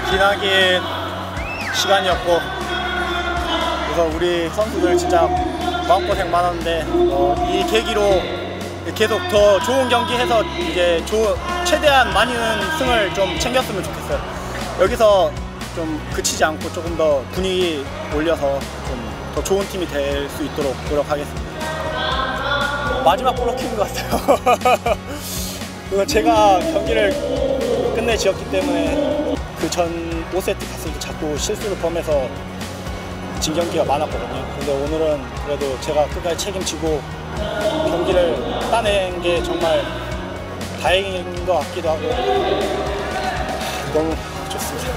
기나긴 시간이었고, 그래서 우리 선수들 진짜 마음고생 많았는데 이 계기로 계속 더 좋은 경기 해서 이제 최대한 많은 승을 좀 챙겼으면 좋겠어요. 여기서 좀 그치지 않고 조금 더 분위기 올려서 좀 더 좋은 팀이 될 수 있도록 노력하겠습니다. 마지막 코너킥인 것 같아요. 제가 경기를 끝내지었기 때문에 그 전 5세트 갔을 때 자꾸 실수를 범해서 진 경기가 많았거든요. 근데 오늘은 그래도 제가 끝까지 책임지고 경기를 따낸 게 정말 다행인 것 같기도 하고 너무 좋습니다.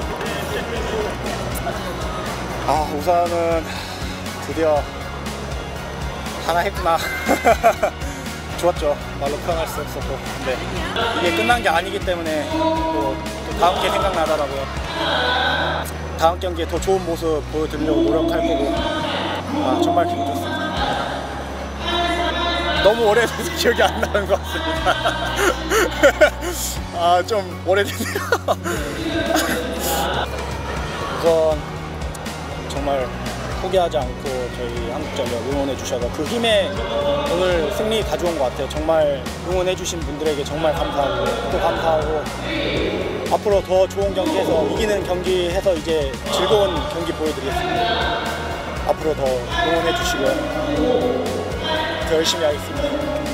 우선은 드디어 하나 했구나. 좋았죠. 말로 표현할 수 없었고. 근데 이게 끝난 게 아니기 때문에 또 다음 게 생각나더라고요. 다음 경기에 더 좋은 모습 보여드리려고 노력할 거고. 정말 기분 좋습니다. 너무 오래돼서 기억이 안 나는 것 같습니다. 좀 오래됐네요. 우선 정말 포기하지 않고 저희 한국전력 응원해 주셔서 그 힘에 오늘 승리 가져온 것 같아요. 정말 응원해 주신 분들에게 정말 감사하고 또 감사하고 앞으로 더 좋은 경기에서 이기는 경기 해서 이제 즐거운 경기 보여드리겠습니다. 앞으로 더 응원해 주시고요. 더 열심히 하겠습니다.